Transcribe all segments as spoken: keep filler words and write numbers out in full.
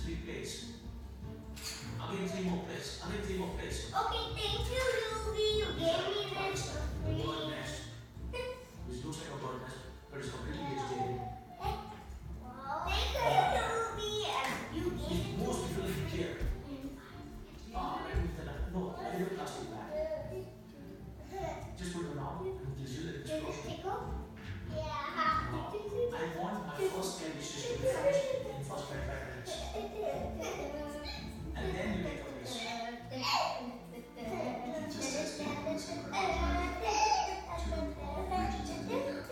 three plates. Again three more plates. Again three more plates. Okay, thank you, Ruby. You gave me this for free. Bird nest. Which looks like a bird nest, but it's completely vegetarian. Wow. Thank you, Ruby. And you gave It's it most to beautiful me. here. Ah, let me tell you. No, I need a plastic bag. Just put it on and gives you the Does it explosion. tickle? Yeah. I want my first ten dishes to be finished in first twenty-five minutes. And then you make a piece. He just has people in this environment to involve regions in the area.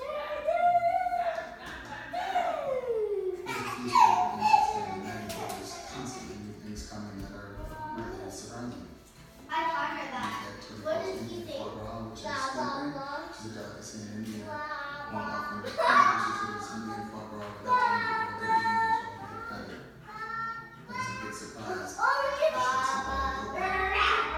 These programs and many there's constantly new things coming that are really surrounding. I taught her that. You get to the What Coast does he Indian think? foie gras, which is Blah, blah, smoking, blah. which is a delicacy in India. Blah, One blah. often introduces to this Indian foie gras without telling people they're eating until they've had it. It's a big surprise. Oh, look at Especially that.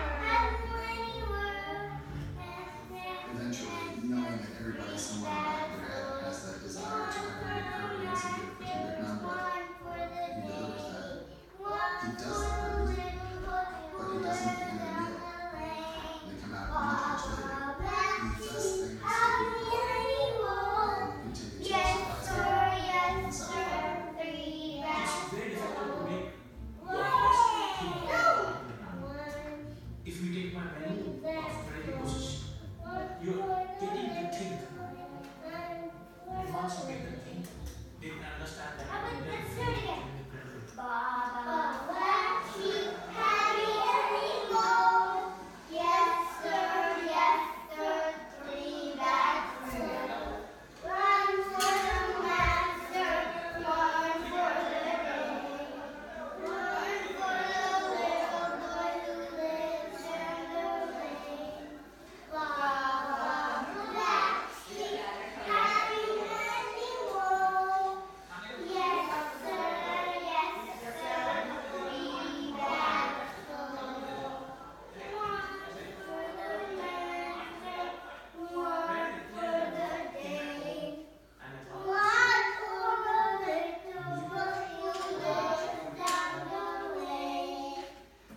Eventually, knowing that everybody somewhere in the back of their head has that desire to have a big curry and some good for two big number, he delivers that. He does the curries, but he doesn't begin the meal. They come out one touch later. He does things to be quiet and continue to Yes, surprise sir, everyone yes, inside. sir. Three It's bags. very difficult to make your best keep. If you take my menu of twenty courses, you're getting to think. And once you get to think, they can understand that How about you let's never do it again. can be credible. Baba, black sheep, have you any more? Yes, sir, yes, sir. Three bags full. One for the master, one for the day, one for the little boy who lives tenderly. Baba, black sheep, have you any more? Yes, sir, yes, sir. Three bags full. One for the master, one for the day. And I thought, One for the little boy who lives down the lane.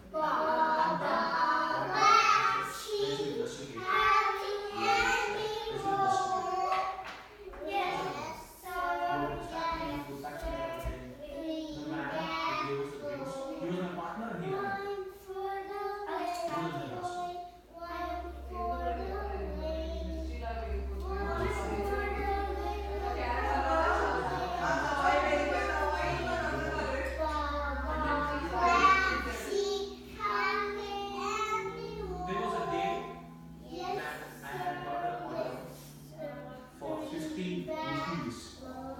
Baba, black sheep, have you any more? Yes, sir, yes, sir. Three the man bags who gave us the drinks, full. he was my partner and he One ran. for the little boy, one for the lane. One for the There was a day that I had got an order for fifteen rupees.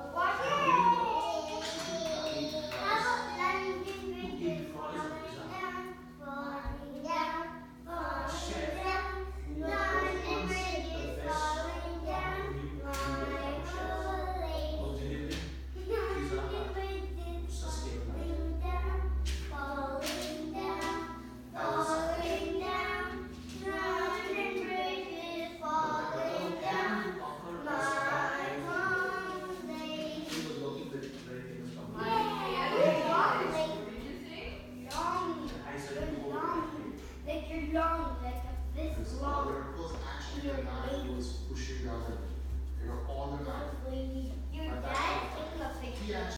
Was delivering pizza sustainable. Falling down, falling down, mountain bridges falling down. My home, they He was working with very famous company. I said, "You go like you're long, like this Because long. miracles actually did not was pushing the other. They were all the time. Your dad taking a picture. He actually